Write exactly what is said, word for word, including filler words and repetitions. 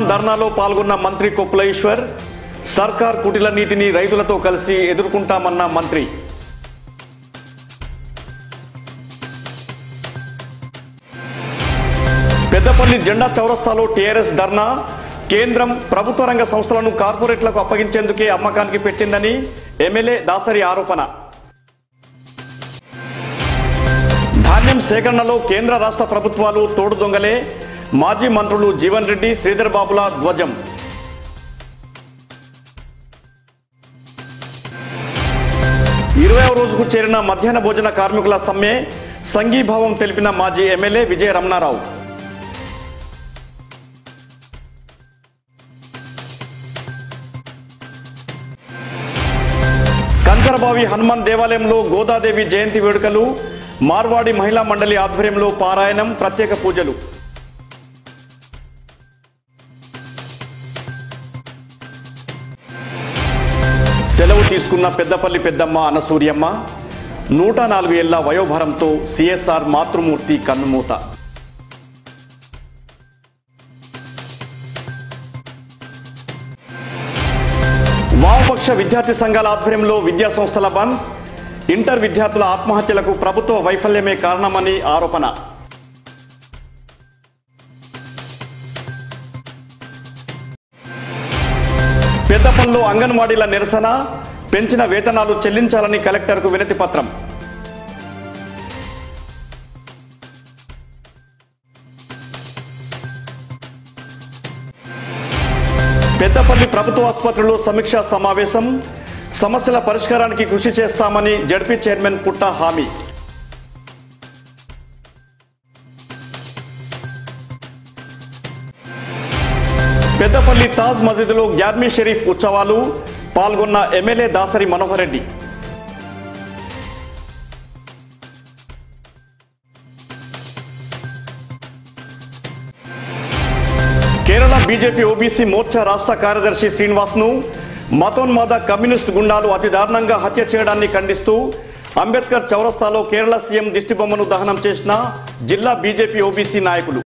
ధర్నాలో పాల్గొన్న మంత్రి కొప్పుల ఈశ్వర్ సర్కార్ కుటిల నీతిని రైతులతో కలిసి ఎదుర్కొంటామన్న మంత్రి. పెద్దపల్లి జెండా చౌరస్తాలో టీఆర్ఎస్ ధర్నా. కేంద్రం ప్రభుత్వ రంగ సంస్థలను కార్పొరేట్లకు అప్పగించేందుకే అమ్మకానికి పెట్టిందని ఎమ్మెల్యే దాసరి ఆరోపణ. ధాన్యం సేకరణలో కేంద్ర రాష్ట్ర ప్రభుత్వాలు తోడు దొంగలే. మాజీ మంత్రులు జీవన్ రెడ్డి, శ్రీధర్ బాబుల ధ్వజం. ఇరవైవ రోజుకు చేరిన మధ్యాహ్న భోజన కార్మికుల సమ్మె. సంఘీభావం తెలిపిన మాజీ ఎమ్మెల్యే విజయ రమణారావు. కంకరబావి హనుమాన్ దేవాలయంలో గోదాదేవి జయంతి వేడుకలు. మార్వాడి మహిళా మండలి ఆధ్వర్యంలో పారాయణం, ప్రత్యేక పూజలు. సెలవు తీసుకున్న పెద్దపల్లి పెద్దమ్మ అనసూయమ్మ. నూట నాలుగు ఏళ్ల వయోభారంతో సిఎస్ఆర్ మాతృమూర్తి కన్నుమూత. వామపక్ష విద్యార్థి సంఘాల ఆధ్వర్యంలో విద్యా సంస్థల బంద్. ఇంటర్ విద్యార్థుల ఆత్మహత్యలకు ప్రభుత్వ వైఫల్యమే కారణమని ఆరోపణ. పెద్దపల్లిలో అంగన్వాడీల నిరసన. పెంచిన వేతనాలు చెల్లించాలని కలెక్టర్కు వినతి పత్రం. పెద్దపల్లి ప్రభుత్వ ఆసుపత్రిలో సమీక్షా సమావేశం. సమస్యల పరిష్కారానికి కృషి చేస్తామని జడ్పీ చైర్మన్ పుట్ట హామీ. పెద్దపల్లి తాజ్ మసీదులో గ్యార్మీ షరీఫ్ ఉత్సవాలు. పాల్గొన్న MLA Dasari Manohar Reddy. Kerala BJP OBC Morcha రాష్ట్ర కార్యదర్శి శ్రీనివాస్ ను మతోన్మాద కమ్యూనిస్టు గుండాలు అతి దారుణంగా హత్య చేయడాన్ని ఖండిస్తూ అంబేద్కర్ చౌరస్తాలో కేరళ సీఎం దిష్టిబొమ్మను దహనం చేసిన జిల్లా బీజేపీ ఓబీసీ నాయకులు.